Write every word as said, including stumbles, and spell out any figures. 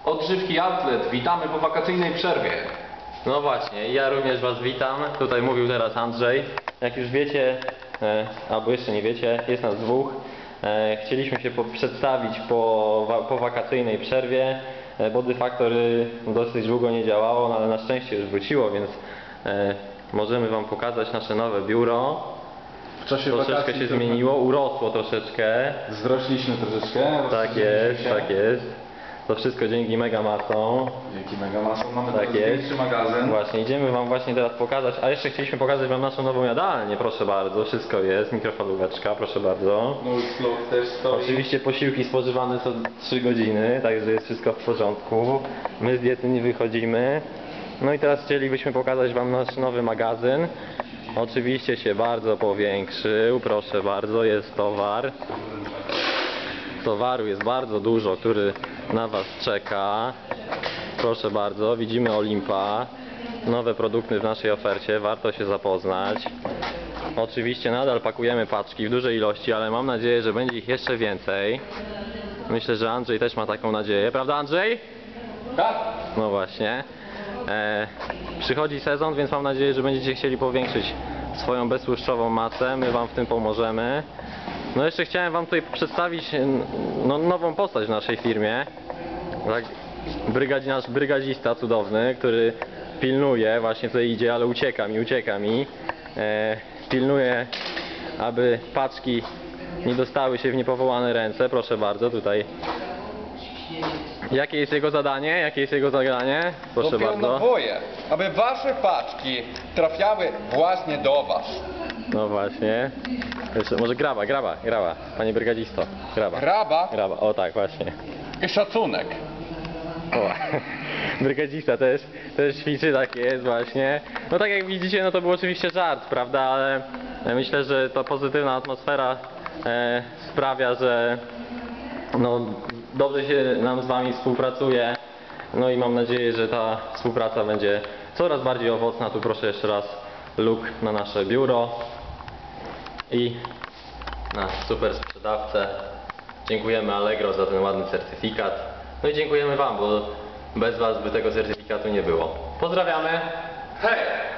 Odżywki Outlet, witamy po wakacyjnej przerwie. No właśnie, ja również Was witam. Tutaj mówił teraz Andrzej. Jak już wiecie, e, albo jeszcze nie wiecie, jest nas dwóch. E, chcieliśmy się po, przedstawić po, wa, po wakacyjnej przerwie. E, Body Factory dosyć długo nie działało, no ale na szczęście już wróciło, więc e, możemy Wam pokazać nasze nowe biuro. W czasie Troszeczkę wakacji się trochę zmieniło, urosło troszeczkę. Wzrośliśmy troszeczkę. Tak jest, tak jest. To wszystko dzięki Megamasom. Dzięki Megamasom mamy Tak teraz jest. większy magazyn. Właśnie, idziemy Wam właśnie teraz pokazać, a jeszcze chcieliśmy pokazać Wam naszą nową jadalnię, proszę bardzo, wszystko jest, mikrofalóweczka, proszę bardzo. No i Flow też stoi. Oczywiście posiłki spożywane co trzy godziny, także jest wszystko w porządku. My z diety nie wychodzimy. No i teraz chcielibyśmy pokazać Wam nasz nowy magazyn. Oczywiście się bardzo powiększył, proszę bardzo, jest towar. Towaru jest bardzo dużo, który na Was czeka. Proszę bardzo, widzimy Olimpa. Nowe produkty w naszej ofercie, warto się zapoznać. Oczywiście nadal pakujemy paczki w dużej ilości, ale mam nadzieję, że będzie ich jeszcze więcej. Myślę, że Andrzej też ma taką nadzieję, prawda Andrzej? Tak? No właśnie. E, przychodzi sezon, więc mam nadzieję, że będziecie chcieli powiększyć swoją beztłuszczową masę. My Wam w tym pomożemy. No jeszcze chciałem Wam tutaj przedstawić no, nową postać w naszej firmie. Tak, brygadzi, nasz brygadzista cudowny, który pilnuje, właśnie tutaj idzie, ale ucieka mi, ucieka mi. E, pilnuje, aby paczki nie dostały się w niepowołane ręce. Proszę bardzo, tutaj. Jakie jest jego zadanie? Jakie jest jego zadanie? Proszę bardzo. Dopilnowuję, aby wasze paczki trafiały właśnie do was. No właśnie. Jeszcze, może graba, graba, graba. Panie brygadzisto, graba. Graba Graba, o tak właśnie. i szacunek. O, brygadzista też, też ćwiczy, tak jest właśnie. No tak jak widzicie, no to był oczywiście żart, prawda, ale myślę, że ta pozytywna atmosfera e, sprawia, że no, dobrze się nam z Wami współpracuje. No i mam nadzieję, że ta współpraca będzie coraz bardziej owocna. Tu proszę jeszcze raz look na nasze biuro i nasz super sprzedawcę. Dziękujemy Allegro za ten ładny certyfikat. No i dziękujemy Wam, bo bez Was by tego certyfikatu nie było. Pozdrawiamy! Hej!